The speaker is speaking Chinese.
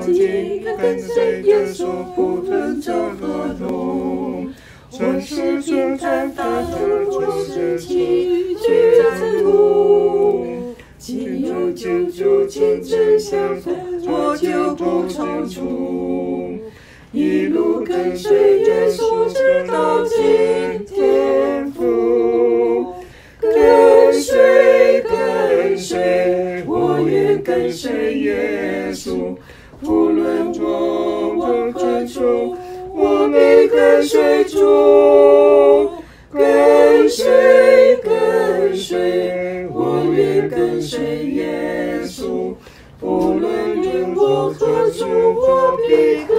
紧跟随耶稣，不吞这恶龙。全是平坦大主我是崎岖在路，岂有救助亲自相逢，我就不踌躇。一路跟随耶稣，直到今天父。跟随，跟随，我愿跟随耶稣。无论我往何处，我必跟随主。跟随，跟随，我愿跟随耶稣。无论我何处，我必跟随主。